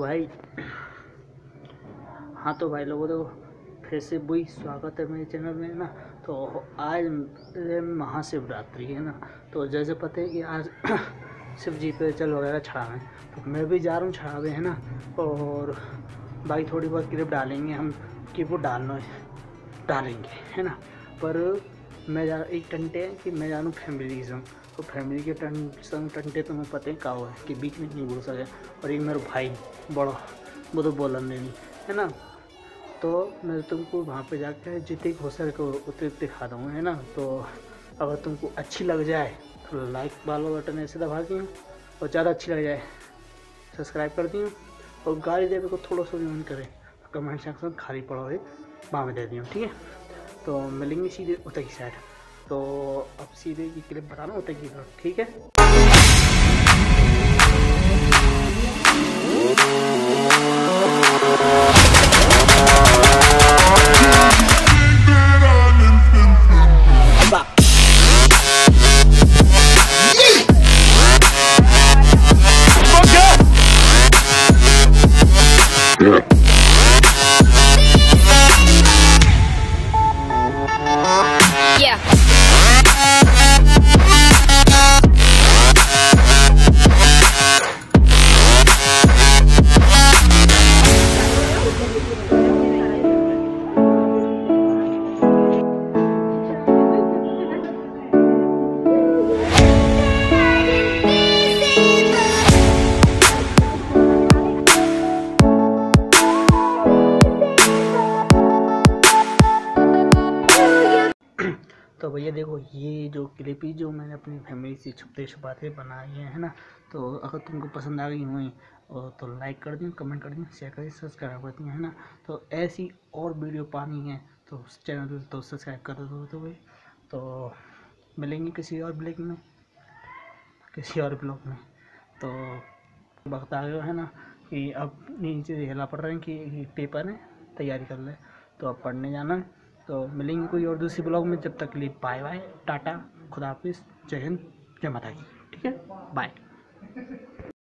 भाई हाँ तो भाई लोगों तो फिर से वही स्वागत है मेरे चैनल में ना। तो आज महाशिवरात्रि है ना। तो जैसे पता है कि आज शिव जी पे जल वगैरह चढ़ावे, तो मैं भी जा रहा हूँ चढ़ावे है ना। और भाई थोड़ी बहुत क्लिप डालेंगे हम कि वो डालेंगे है ना। पर मैं जा एक टंटे है कि मैं जा रहा हूँ फैमिली के संग। तो फैमिली के संग टंटे तो मैं पता है का है कि बीच में नहीं बोल सके। और एक मेरा भाई बड़ा वो तो बोलन नहीं है ना। तो मैं तुमको वहाँ पे जाकर जितने हो सके उतने दिखा दूँगा है ना। तो अगर तुमको अच्छी लग जाए तो लाइक वाला बटन ऐसे दबा दी और ज़्यादा अच्छी लग जाए सब्सक्राइब कर दी। और गाली देवे को थोड़ा सा भी मन करे तो कमेंट सेक्शन खाली पड़ा है वहाँ में दे दी, ठीक है। तो मिलेंगे सीधे उतर की साइड। तो अब सीधे की क्लिप बता रहा हूँ उतर की तरफ, ठीक है। तो भैया देखो ये जो क्लिप ही जो मैंने अपनी फैमिली से छुपते छुपाते बनाई है ना। तो अगर तुमको पसंद आ गई हुई तो लाइक कर दियो, कमेंट कर दियो, शेयर कर दियो, सब्सक्राइब कर दियो है ना। तो ऐसी और वीडियो पानी है तो चैनल तो सब्सक्राइब कर दो तो भाई। तो मिलेंगे किसी और ब्लॉग में, किसी और ब्लॉग में। तो वक्त आ गया है ना कि अब नीचे हिला पड़ रहे हैं कि पेपर है तैयारी कर ले, तो अब पढ़ने जाना है। तो मिलेंगे कोई और दूसरी ब्लॉग में, जब तक के लिए बाय बाय, टाटा, खुदा हाफिज़, जय हिंद, जय माता की, ठीक है, बाय।